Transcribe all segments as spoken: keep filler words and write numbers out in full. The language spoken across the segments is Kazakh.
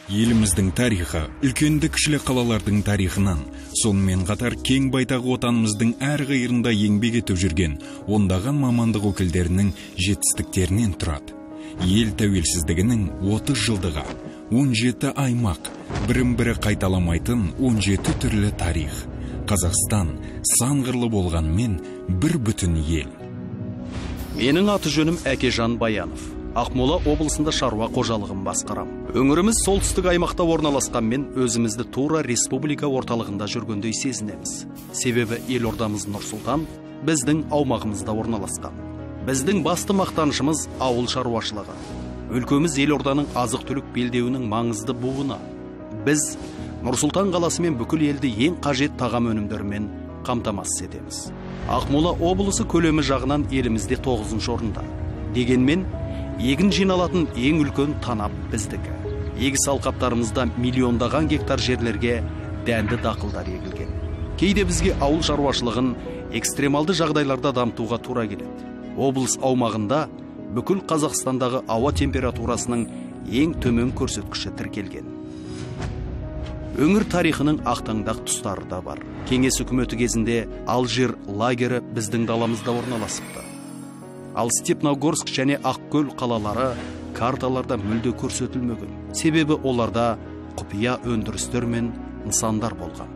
Еліміздің тарихы үлкенді кішілі қалалардың тарихынан, сонымен қатар кең байтақ отанымыздың әр қиырында еңбек етіп жүрген ондаған мамандық өкілдерінің жетістіктерінен тұрады. Ел тәуелсіздігінің отыз жылдығы, он жеті аймақ, бірін-бірі қайталамайтын он жеті түрлі тарих. Қазақстан сан қырлы болғанмен бір бүтін ел. Менің аты жөнім Әкежан Баянов. Ақмола облысында шаруа қожалығын басқарам. Өңіріміз солтүстік аймақта орналасқанмен өзімізді тура республика орталығында жүргендей сезінеміз. Себебі елордамыз Нұр-Сұлтан біздің аумағымызда орналасқан. Біздің басты мақтанышымыз ауыл шаруашылығы. Өлкеміз елорданың азық-түлік белдеуінің маңызды буыны. Біз Нұр-Сұлтан қаласы мен бүкіл елді ең қажет тағам өнімдерімен қамтамасыз етеміз. Ақмола облысы көлемі жағынан елімізде тоғызыншы орында. Дегенмен егін жиналатын ең үлкен танап біздікі. Егіс алқаптарымызда миллиондаған гектар жерлерге дәнді дақылдар егілген. Кейде бізге ауыл шаруашылығын экстремалды жағдайларда дамытуға тура келеді. Облыс аумағында бүкіл Қазақстандағы ауа температурасының ең төмен көрсеткіші тіркелген. Өңір тарихының ақтаңдақ тұстары да бар. Кеңес үкіметі кезінде Алжир лагері біздің даламызда орналасыпты. Ал Степногорск және Ақкөл қалалары карталарда мүлде көрсетілмеген. Себебі оларда құпия өндірістер мен нысандар болған.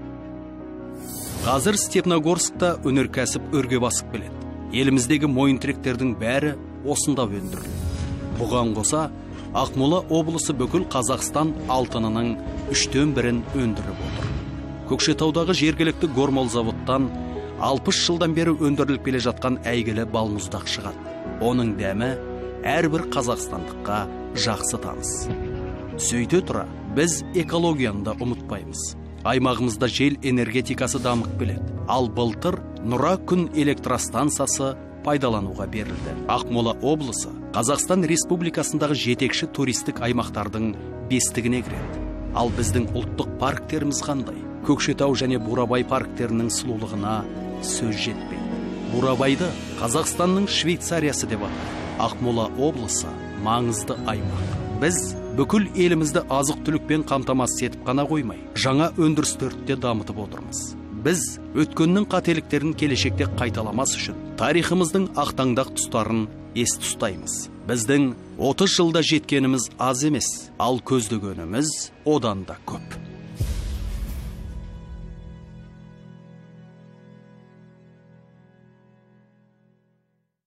Қазір Степногорскта өнеркәсіп өрге басып келеді. Еліміздегі мойын тіректердің бәрі осында өндіріледі. Бұған қоса Ақмола облысы бүкіл Қазақстан алтынының үштен бірін өндіріп отыр. Көкшетаудағы жергілікті гормол заводтан алпыс жылдан бері өндіріліп келе жатқан әйгілі балмұздақ шығады. Оның дәмі әрбір қазақстандыққа жақсы таныс. Сөйте тұра, біз экологияны да ұмытпаймыз. Аймағымызда жел энергетикасы дамып келеді. Ал былтыр Нұра күн электростансасы пайдалануға берілді. Ақмола облысы Қазақстан Республикасындағы жетекші туристік аймақтардың бестігіне кіреді. Ал біздің ұлттық парктеріміз қандай? Көкшетау және Бурабай парктерінің сұлулығына сөз жетпейді. Бурабайды Қазақстанның Швейцариясы деп атайды. Ақмола облысы маңызды аймақ. Біз бүкіл елімізді азық-түлікпен қамтамасыз етіп қана қоймай, жаңа өндірістерді де дамытып отырмыз. Біз өткеннің қателіктерін келешекте қайталамас үшін тарихымыздың ақтаңдақ тұстарын есте ұстаймыз. Біздің отыз жылда жеткеніміз аз емес, ал көздегеніміз одан да көп.